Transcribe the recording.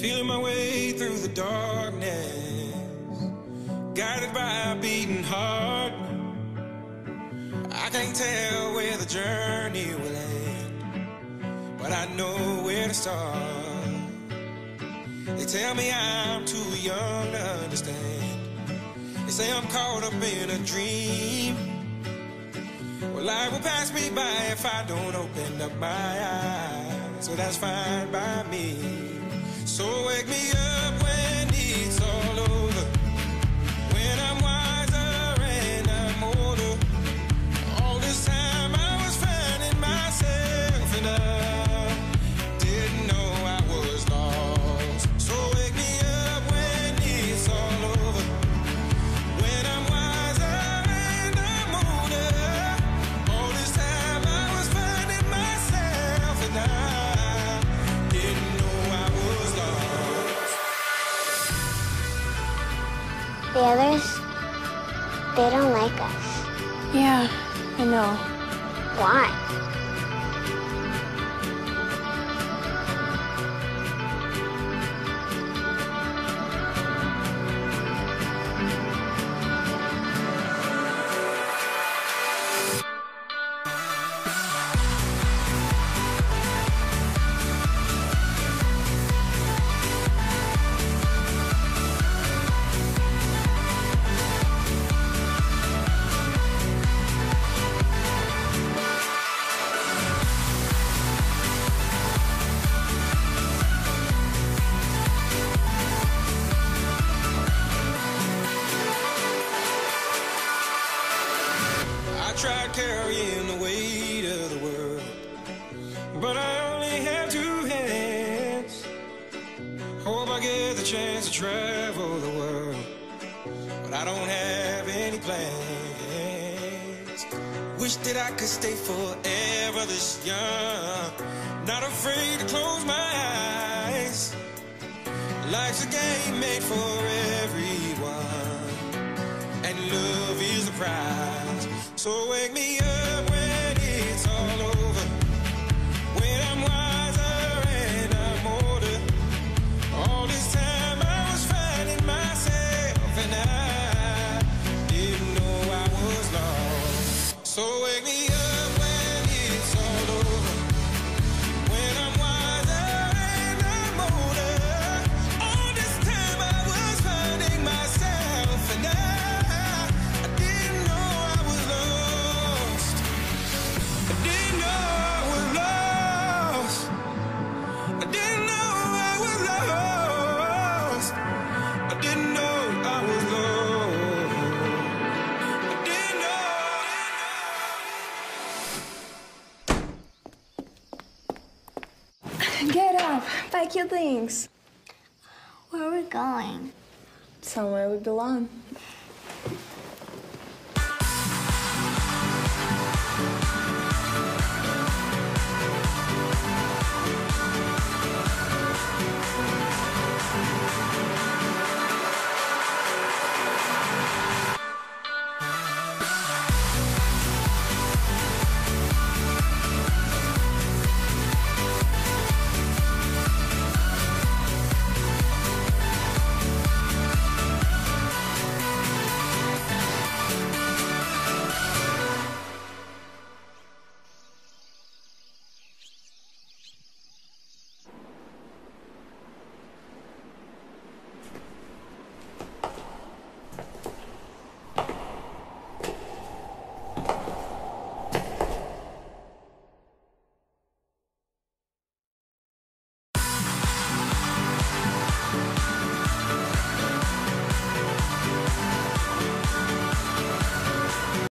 feeling my way through the darkness, guided by a beating heart. I can't tell where the journey will end, but I know where to start. They tell me I'm too young to understand. They say I'm caught up in a dream. Well, life will pass me by if I don't open up my eyes. So that's fine by me. So wake me up when it's all over, when I'm wiser and I'm older. All this time I was finding myself and I didn't know I was lost. So wake me up when it's all over, when I'm wiser and I'm older. All this time I was finding myself and I didn't know I was lost. The others, they don't like us. Yeah, I know. Why? I tried carrying the weight of the world, but I only have two hands. Hope I get the chance to travel the world, but I don't have any plans. Wish that I could stay forever this young, not afraid to close my eyes. Life's a game made for everyone, and love is the prize. So wake me up when it's all over, when I'm wiser and I'm older. All this time I was finding myself and I didn't know I was lost. So wake me up when it's all over, when I'm wiser and I'm older. All this time I was finding myself and I didn't know I was lost. I didn't know I was lost. I didn't know I was lost. I didn't know I was lost. I didn't know. Get up, pack your things. Where are we going? Somewhere we belong.